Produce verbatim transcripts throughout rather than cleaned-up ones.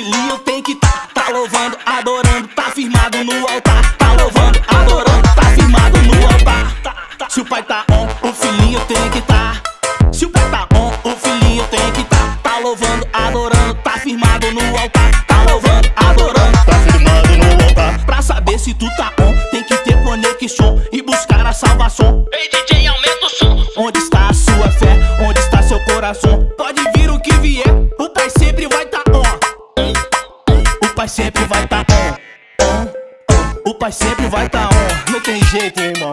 filhinho tem que tá, tá louvando, adorando, tá firmado no altar. Tá louvando, adorando, tá firmado no altar. Tá, tá. Se o pai tá on, o filhinho tem que tá. Se o pai tá on, o filhinho tem que tá. Tá louvando, adorando, tá firmado no altar. Tá louvando, adorando, tá firmado no altar. Pra saber se tu tá on, tem que ter conexão e buscar a salvação. Ei, D J, aumenta o som. Onde está a sua fé? Onde está seu coração? Pode vir o que vier, o pai sempre vai tá on. O pai sempre vai tá on, on, on. O pai sempre vai tá on. Não tem jeito, irmão.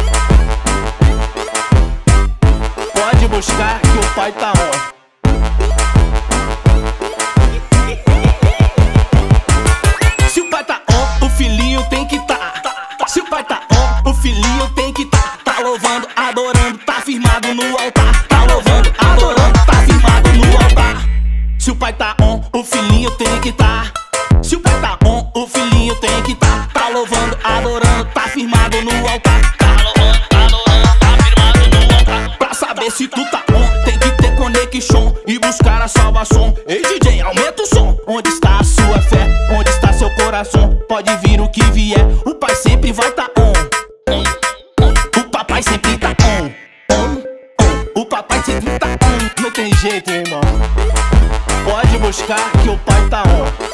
Pode buscar que o pai tá on. Se o pai tá on, o filhinho tem que tá. Se o pai tá on, o filhinho tem que tá. Tá louvando, adorando, tá firmado no altar. Tá louvando, adorando, tá firmado no altar. Se o pai tá on, o filhinho tem que tá. Se o pai tá on, o filhinho tem que tá. Tá louvando, adorando, tá firmado no altar. Tá louvando, adorando, tá firmado no altar. Pra saber se tu tá on, tem que ter conexão e buscar a salvação. Ei, D J, aumenta o som. Onde está a sua fé? Onde está seu coração? Pode vir o que vier, o pai sempre vai tá on. O papai sempre tá on, on, on. O papai sempre tá on. Não tem jeito, irmão. Pode buscar que o pai tá on.